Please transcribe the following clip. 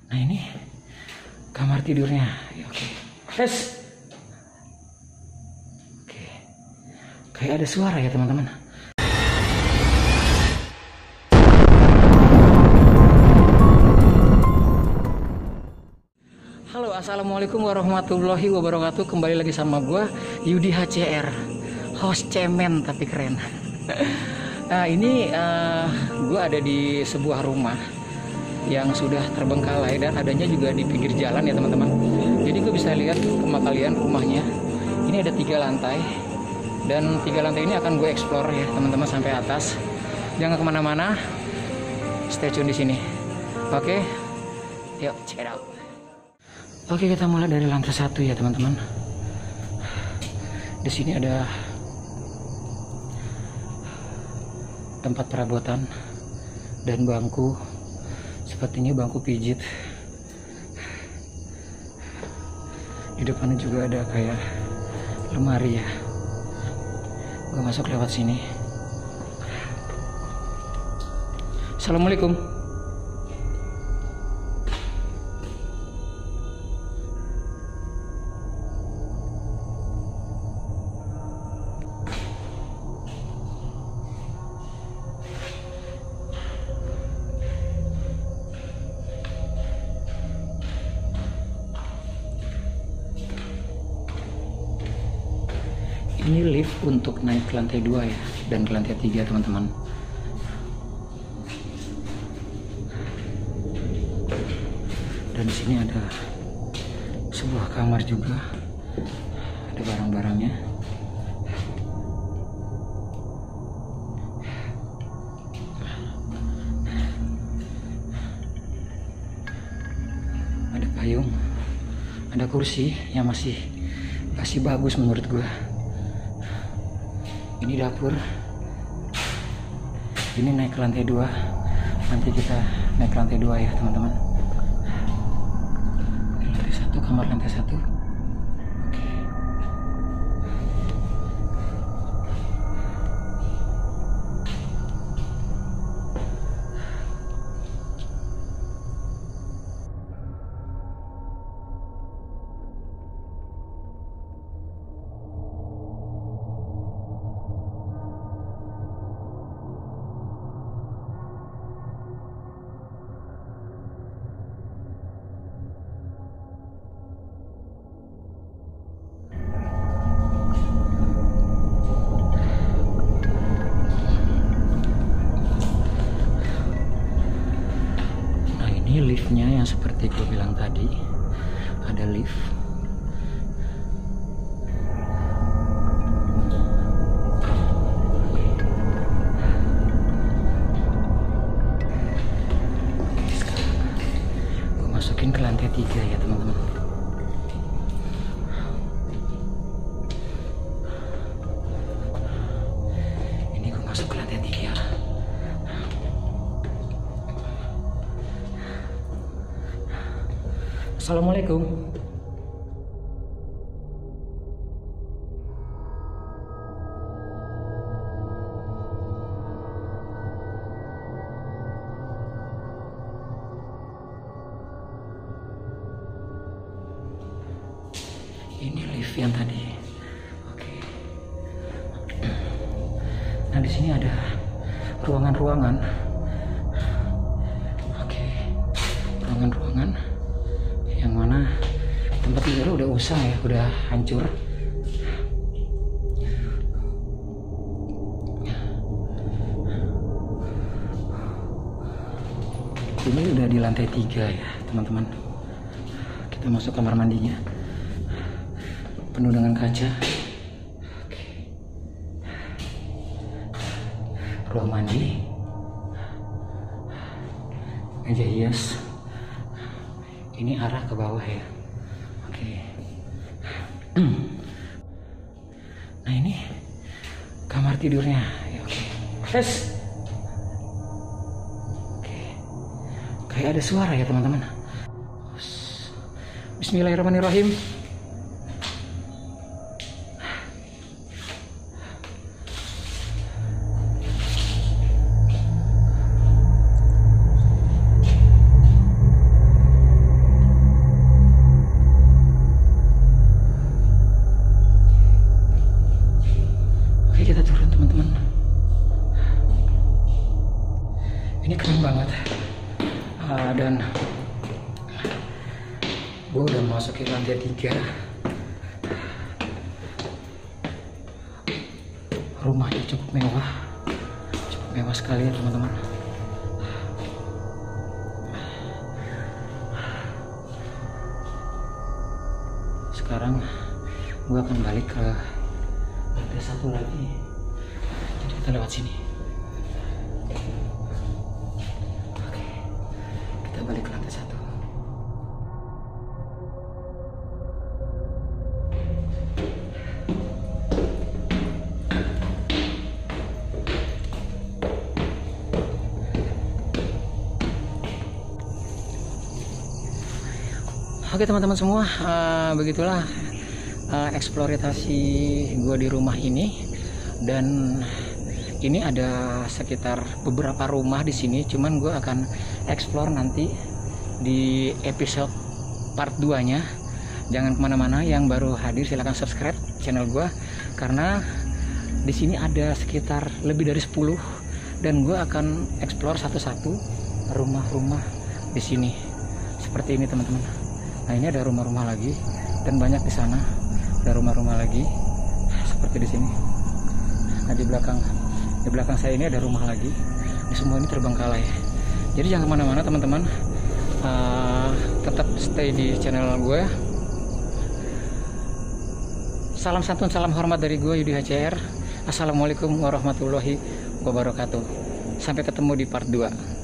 Nah ini kamar tidurnya. Ya, oke. Tes. Oke. Kayak ada suara ya teman-teman. Halo, assalamualaikum warahmatullahi wabarakatuh. Kembali lagi sama gue Yudi HCR, host cemen tapi keren. Nah ini gue ada di sebuah rumah yang sudah terbengkalai dan adanya juga di pinggir jalan ya teman-teman. Jadi gue bisa lihat rumah kalian, rumahnya ini ada 3 lantai dan 3 lantai ini akan gue explore ya teman-teman sampai atas. Jangan kemana-mana, stay tune di sini. Oke, yuk check it out. Oke, kita mulai dari lantai 1 ya teman-teman. Di sini ada tempat perabotan dan bangku. Sepertinya bangku pijit. Di depannya juga ada kayak lemari ya. Gue masuk lewat sini. Assalamualaikum. Ini lift untuk naik ke lantai 2 ya, dan ke lantai 3 teman-teman. Dan di sini ada sebuah kamar juga, ada barang-barangnya. Ada payung, ada kursi yang masih bagus menurut gue. Ini dapur. Ini naik ke lantai 2. Nanti kita naik ke lantai 2 ya teman-teman. Lantai 1, kamar lantai 1. Ini liftnya yang seperti gue bilang tadi, ada lift. Gue masukin ke lantai 3 ya teman-teman. Ini gue masuk ke lantai 3. Assalamualaikum. Ini lift yang tadi. Oke. Nah, di sini ada ruangan-ruangan. Oke. Ruangan-ruangan yang mana tempat tidur udah usang ya, udah hancur. Ini udah di lantai 3 ya teman-teman. Kita masuk kamar mandinya, penuh dengan kaca. Oke. Ruang mandi, meja hias. Ini arah ke bawah ya. Oke. Nah ini kamar tidurnya. Ya, oke. Tes. Oke. Kayak ada suara ya teman-teman. Bismillahirrahmanirrahim. Dan gue udah masuk ke lantai 3. Rumahnya cukup mewah sekali ya teman-teman. Sekarang gue akan balik ke lantai 1 lagi, jadi kita lewat sini. Oke, kita balik ke lantai 1. Oke teman-teman semua, begitulah eksplorasi gue di rumah ini. Dan ini ada sekitar beberapa rumah di sini, cuman gue akan explore nanti di episode part 2 nya. Jangan kemana-mana, yang baru hadir silahkan subscribe channel gue, karena di sini ada sekitar lebih dari 10, dan gue akan explore satu-satu rumah-rumah di sini seperti ini teman-teman. Nah, ini ada rumah-rumah lagi, dan banyak di sana ada rumah-rumah lagi seperti di sini. Nah, di belakang saya ini ada rumah lagi. Ini semua ini terbengkalai. Jadi jangan kemana-mana teman-teman, tetap stay di channel gue. Salam santun, salam hormat dari gue Yudi HCR. Assalamualaikum warahmatullahi wabarakatuh. Sampai ketemu di part 2.